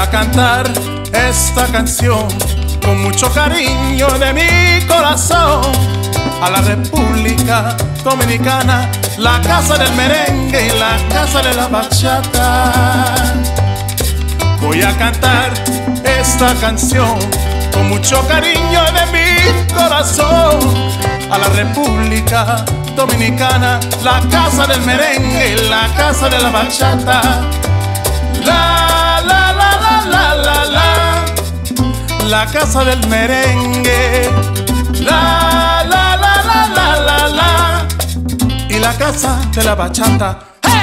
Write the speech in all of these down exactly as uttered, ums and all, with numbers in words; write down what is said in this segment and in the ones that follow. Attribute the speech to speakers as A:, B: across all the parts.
A: a cantar esta canción con mucho cariño de mi corazón a la República Dominicana, la casa del merengue y la casa de la bachata. Voy a cantar esta canción con mucho cariño de mi corazón a la República Dominicana, la casa del merengue y la casa de la bachata. La, la, la, la, la, la, la, la casa del merengue. La, la, la, la, la, la, la, y la casa de la bachata.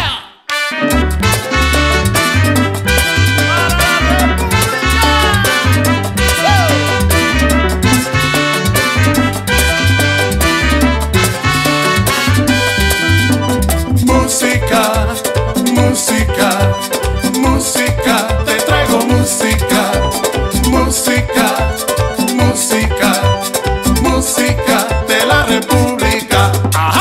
A: Música, música, música, te traigo música, música, música, música de la República. Ajá.